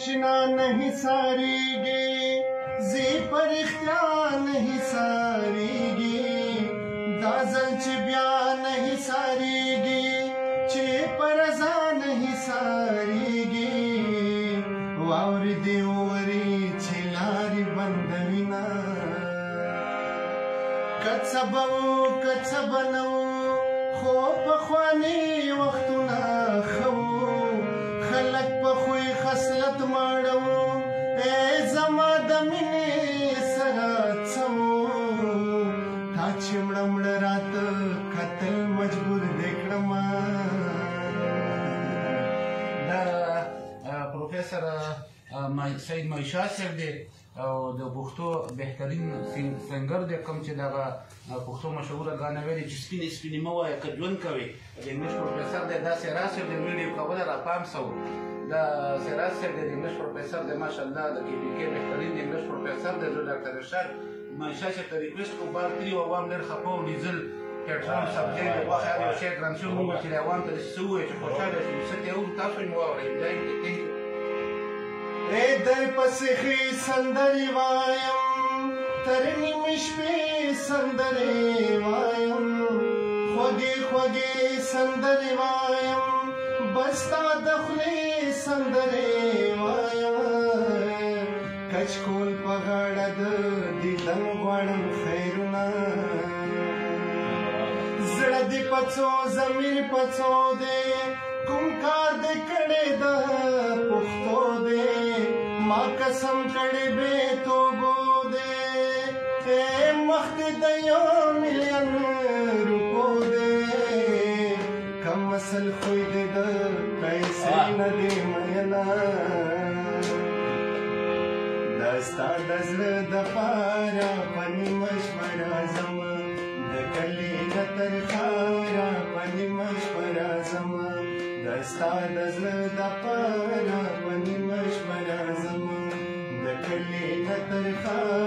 آشنا نہیں ساریږي زی پر اختیار نہیں ساریږي دا ځل چې بیا نہیں ساریږي چې پر ځا نہیں ساریږي واوري دی اوري چې لارې بندوینا کڅه بنو خو پخواني وختونه خو خلک په خوی خصلت ماړو ای زما د مینې سره څو تا چې مړه راته قتل مجبور دې کړم دا پروفیسر سید معیشا صاحب دی او د پښتو بهترین سنگر دی کوم چې دغه پښتو مشهوره ګانه ویلې چې سپینې سپینې مه وایه که ژوند کوې د انګلیش پروفیسر دی دا سیراج صاحب د ویډیو کوله راپام سو دا سیراج صاحب دی د انګلیش پروفیسر دی ماشاءالله د کې پي کې بهترین د انګلیش پروفیسر دی زه ډاکټر ارشاد معیشا صاحب ته ریکویسټ کوم بار کړي او عوام ډېر خفه او ډیزل پټرول سبجیکټ د غوښه یو شی ګران شوی موږ چې عوام ته داسې څه ووایو چې خوشحاله شي څه دې اورو تاسو یې مو واورئ تhank you اے در پسخی سندری وایم ترنی مشپی سندری وایم خوگی خوگی سندری وایم بستا دخلی سندری وایم کچکول پغړد دیدن غواړم خیرونه زړه دی پڅو زمیر پڅو دی کوم کار دې کړی د پښتو دی ما قسم کړی بې توبو دی مخ دې د 1 ملیون روپو دی کم اصل خوی دې د پیسې نه دی مینا دا ستا د زړه دپاره په نیمه شپه راځم د کلي نه تر ښاره په نیمه شپه راځم دستا د زړه دپاره په نیمه شپه راځم د کلي نه تر ښاره